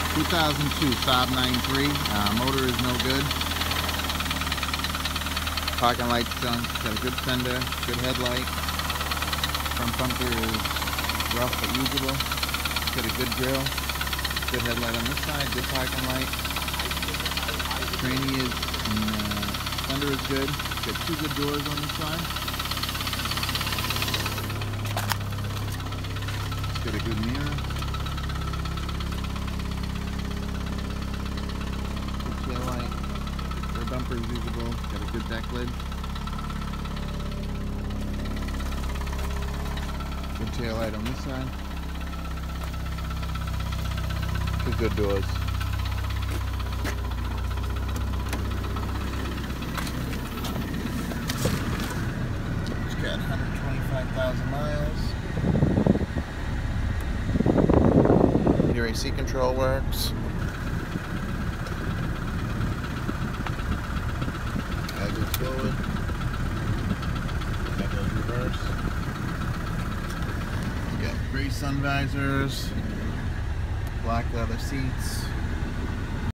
2002 Saab 93. Motor is no good. Parking light junk. Got a good fender, good headlight. Front bumper is rough but usable. Got a good grill. Good headlight on this side. Good parking light. Tranny is fender is good. Got two good doors on this side. Got a good mirror. Tail light, rear bumper is usable, got a good deck lid. Good tail light on this side. Two good doors. It's got 125,000 miles. Your AC control works. That goes forward. That goes reverse. You got gray sun visors, black leather seats.